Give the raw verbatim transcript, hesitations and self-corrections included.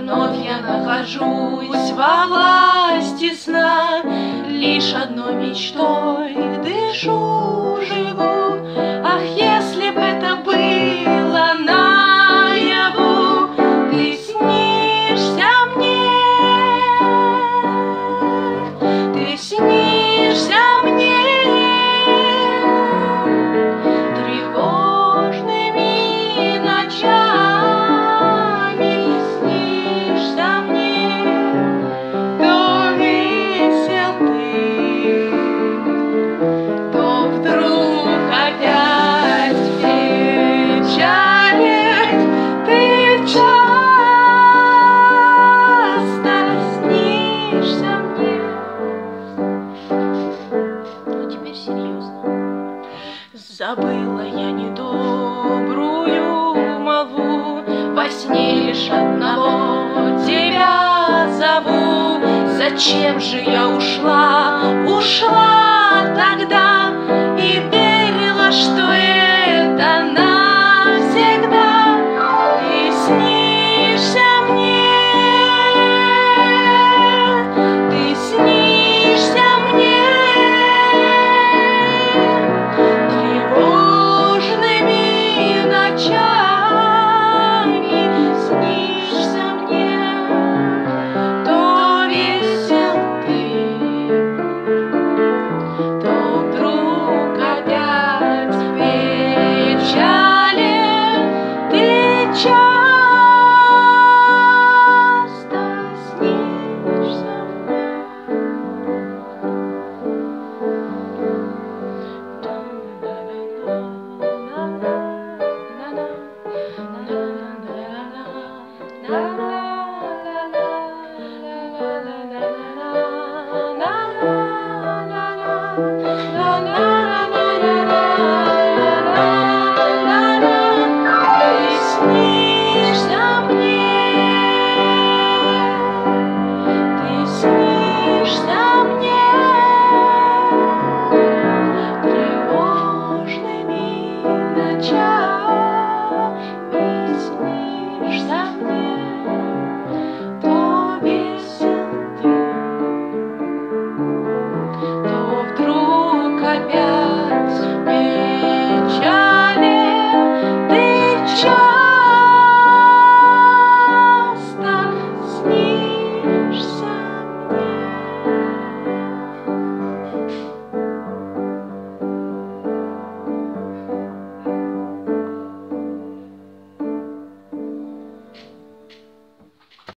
Вновь я нахожусь во власти сна, лишь одной мечтой дышу, живу. Ах, если б это было наяву, ты снишься мне, ты снишься мне тревожными ночами, снишься мне, то весел ты, то вдруг опять печален ты, часто снишься мне. Ну теперь серьезно. Забыла я недобрую молву, во сне лишь одного тебя зову. Зачем же я ушла, ушла тогда?